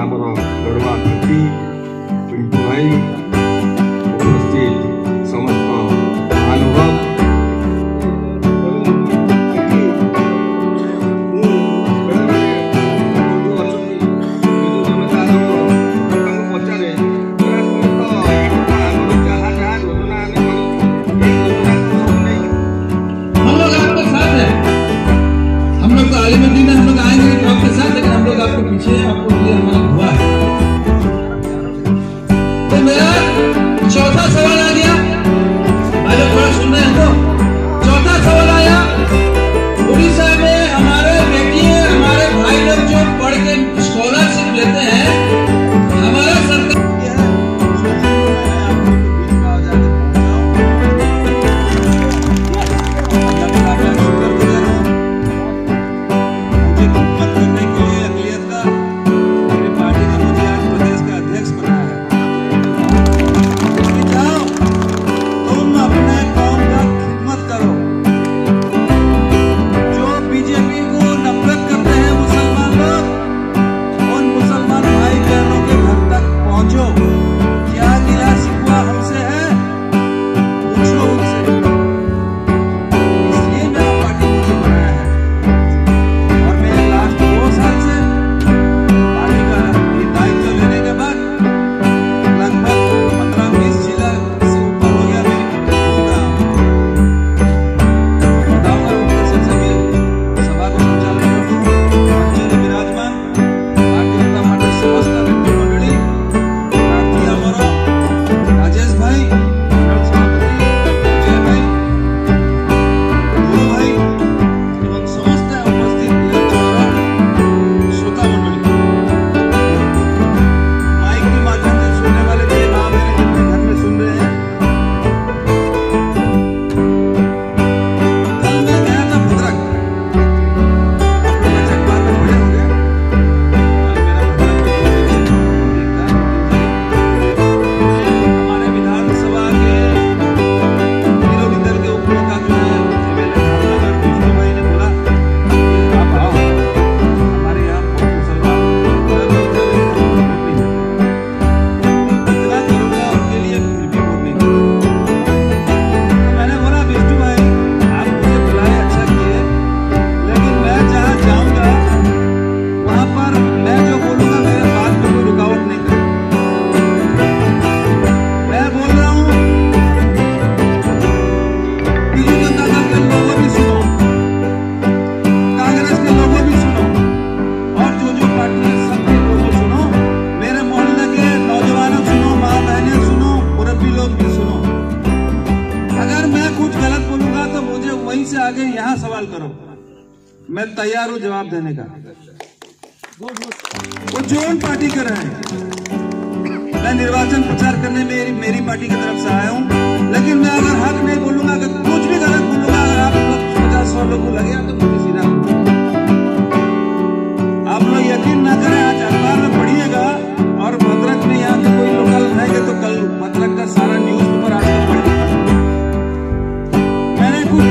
ଆମର ଲଡ଼ୁଆ ଘାଟି ପିଣ୍ଟୁ ଭାଇ ଉପସ୍ଥିତ ସମସ୍ତ ମହାନୁଭବ पीछे आपको ये हमारा हुआ है। तो मेरा चौथा सवाल आ गया, भाई लोग थोड़ा सुन रहे हैं तो चौथा सवाल आया, उड़ीसा में हमारे बेटियां हमारे भाई लोग जो पढ़ के स्कॉलरशिप लेते हैं, हमारा सरकार आगे यहाँ सवाल करो, मैं तैयार हूं जवाब देने का। वो जोन पार्टी कर रहे हैं, मैं निर्वाचन प्रचार करने में मेरी पार्टी की तरफ से आया हूं, लेकिन मैं अगर हक नहीं बोलूंगा, अगर कुछ भी गलत बोलूंगा, अगर आप लोग 50-100 लोगों लगेगा तो मुझे सीधा आप लोग यकीन ना करें, आज अखबार में पढ़िएगा और भद्रक में यहाँ के कोई लोकल रहेंगे तो कल भद्रक का सारा न्यूज पेपर आपको पढ़ेगा। मैंने कुछ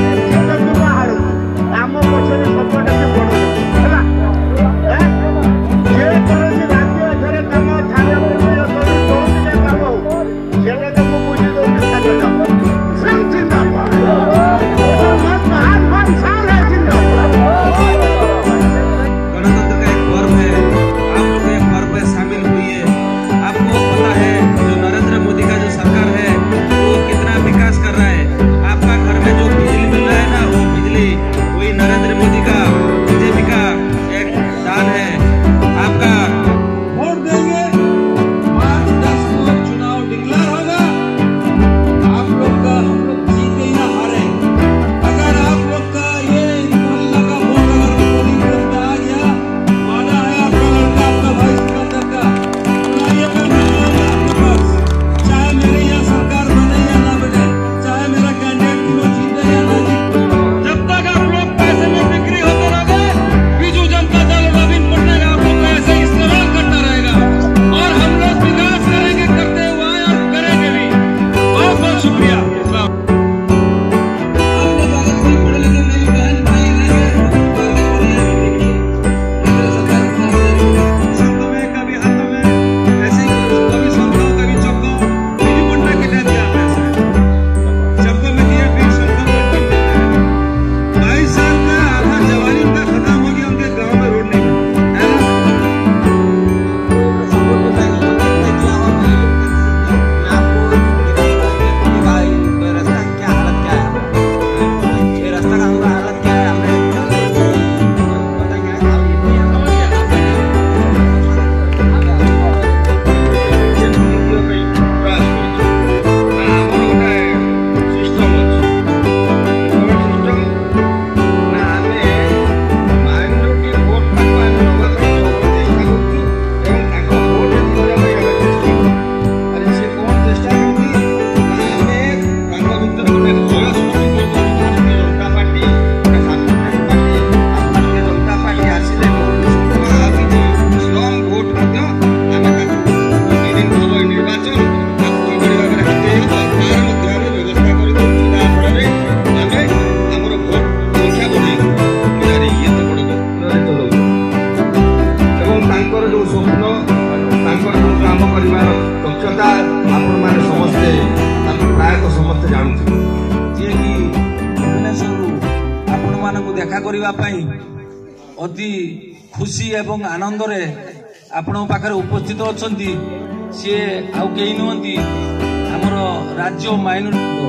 କଥା ଆପଣମାନେ ସମସ୍ତେ ପ୍ରାୟତଃ ସମସ୍ତେ ଜାଣୁଥିବେ। ଯିଏକି ଭୁବନେଶ୍ୱରରୁ ଆପଣମାନଙ୍କୁ ଦେଖା କରିବା ପାଇଁ ଅତି ଖୁସି ଏବଂ ଆନନ୍ଦରେ ଆପଣଙ୍କ ପାଖରେ ଉପସ୍ଥିତ ଅଛନ୍ତି। ସିଏ ଆଉ କେହି ନୁହନ୍ତି, ଆମର ରାଜ୍ୟ ମାଇନରିଟି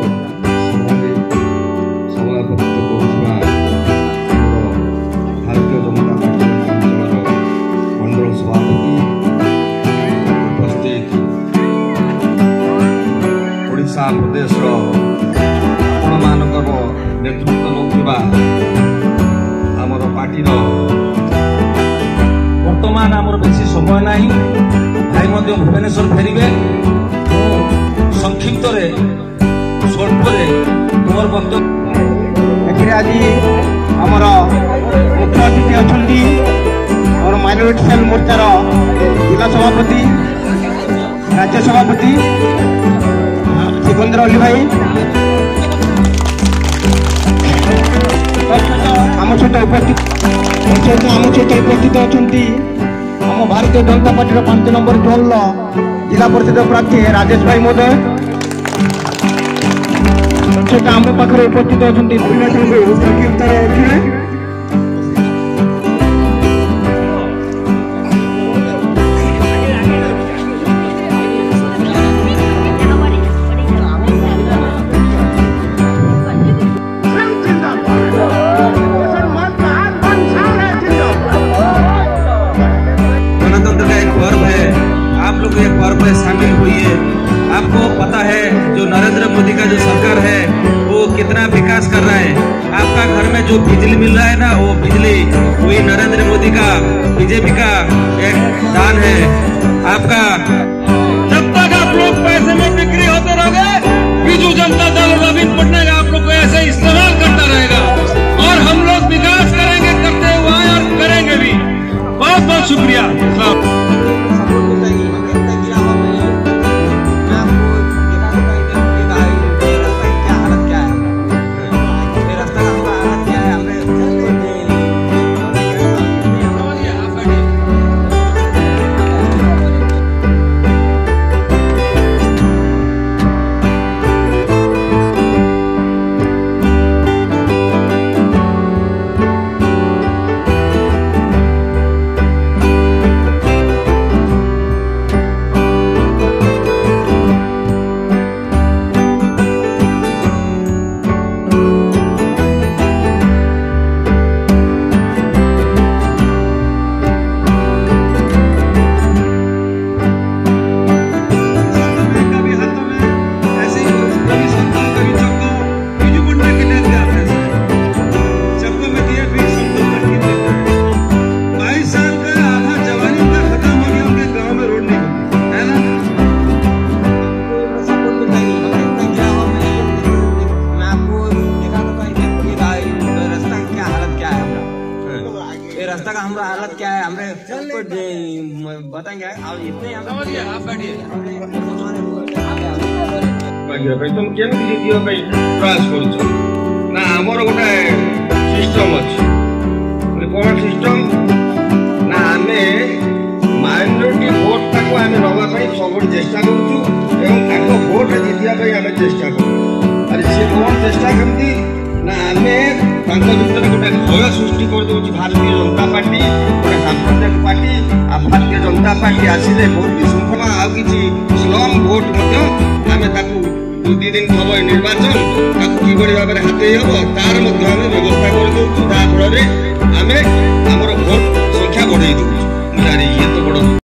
ସଭାପତିତ୍ୱ କରୁଥିବା ଭାରତୀୟ ଜନତା ପାର୍ଟି ଅଞ୍ଚଳର ମଣ୍ଡଳ ସଭାପତି, ଉପସ୍ଥିତ ଓଡ଼ିଶା ପ୍ରଦେଶର ଆପଣମାନଙ୍କର ନେତୃତ୍ୱ ନେଉଥିବା ଆମର ପାର୍ଟିର ବର୍ତ୍ତମାନ ଆମର ବେଶୀ ସମୟ ନାହିଁ, ଭାଇ ମଧ୍ୟ ଭୁବନେଶ୍ୱର ଫେରିବେ। ମୁଁ ସଂକ୍ଷିପ୍ତରେ ସ୍ୱଳ୍ପରେ ମୋର ବକ୍ତବ୍ୟ ଏଥିରେ ଆଜି ଆମର ମୁଖ୍ୟ ଅତିଥି ଅଛନ୍ତି ଆମର ମାଇନରିଟି ସେଲ୍ ମୋର୍ଚ୍ଚାର ଜିଲ୍ଲା ସଭାପତି, ରାଜ୍ୟ ସଭାପତି ସିକନ୍ଦର ଅଲି ଭାଇ। ଆମ ସହିତ ଉପସ୍ଥିତ ଅଛନ୍ତି ଆମ ଭାରତୀୟ ଜନତା ପାର୍ଟିର 5 ନମ୍ବର ଜୋନ୍ର ଜିଲ୍ଲା ପରିଷଦ ପ୍ରାର୍ଥୀ ରାଜେଶ ଭାଇ ମହୋଦୟ। ସେଟା ଆମ ପାଖରେ ଉପସ୍ଥିତ ଅଛନ୍ତି ସଂକ୍ଷିପ୍ତରେ ରଖିବେ। गणतंत्र का एक पर्व है, आप लोग ये पर्व में शामिल हुई। आपको पता है जो नरेंद्र मोदी का जो सरकार है वो कितना विकास कर रहा है। आपका घर में जो बिजली मिल रहा है ना, वो बिजली वही नरेंद्र मोदी का बीजेपी का एक दान है। आपका जब तक आप लोग पैसे में बिक्री होते रहोगे, बीजू जनता दल नवीन पटनायक आप लोग को ऐसे इस्तेमाल करता रहेगा और हम लोग विकास करेंगे, करते हुए और करेंगे भी। बहुत बहुत शुक्रिया। रास्ता का हमारा हालत क्या है, हमरे बताएंगे। और इतने आप बैठिए। तुम केमती जीतिया प्रयास कर गोटे सिस्टम अच्छी कौन सिस्टम ना आम माइनोरिटी भोट टाक नापी सब चेष्टा करूँ भोट जीतिया आम चेष्टा करूँ। सी कौन चेष्टा करती ना आम भितर गोटे भय सृष्टि कर दौर भारतीय जनता पार्टी गोटे सांप्रदायिक party Bharatiya Janata party आसिले vote विशृंखला आ कि स्लम भोट आम 2 दिन हम निर्वाचन कि भाव में हाथ हम तार व्यवस्था कर जहाँफल आम भोट संख्या बढ़ाई दौर।